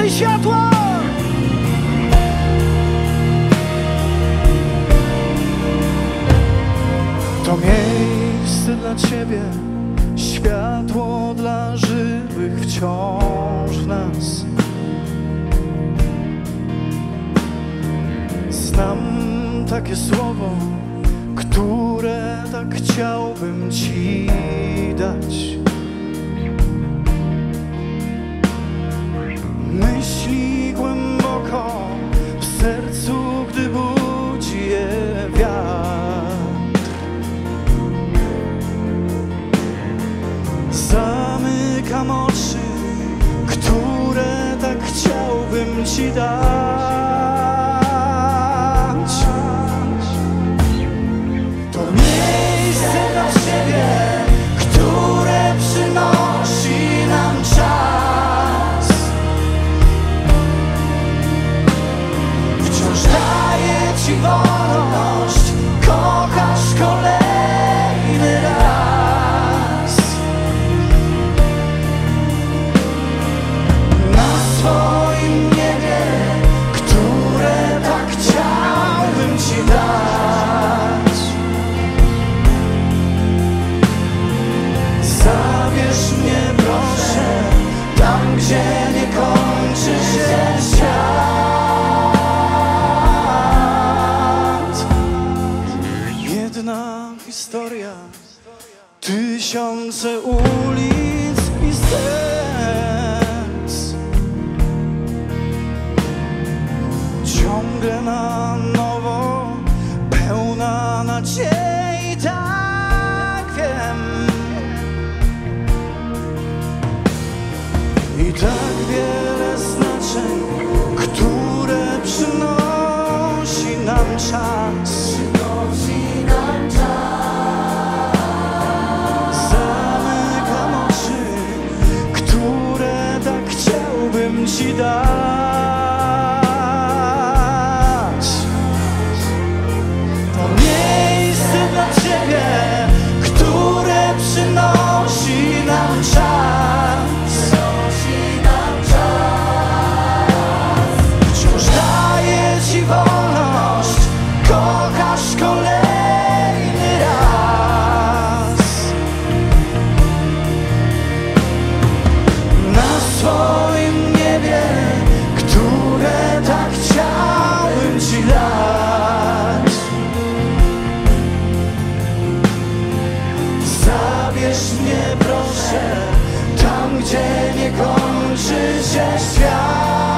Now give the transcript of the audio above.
więcej światła. To miejsce dla Ciebie, światło dla żywych wciąż w nas. Znam takie słowo, które tak chciałbym Ci dać. Myśli głęboko w sercu, gdy budzi je wiatr. Zamykam oczy, które tak chciałbym Ci dać. To miejsce dla Ciebie, które przynosi nam czas. Wciąż daje Ci wolność, kochasz kolejny raz. Na swoim niebie, które tak chciałbym Ci dać. Zabierz mnie proszę tam, gdzie nie kończy się świat. Jedna historia, tysiące ulic i serc, ciągle na nowo, pełna nadziei, tak wiem. I tak wiele znaczeń, które przynosi nam czas. Zamykam oczy, które tak chciałbym Ci dać. To miejsce dla Ciebie, które przynosi nam czas. Wciąż daje Ci wolność, kochasz kolejny raz. Na swoim niebie, które tak chciałem Ci dać. Zabierz mnie proszę tam, gdzie nie kończy się świat.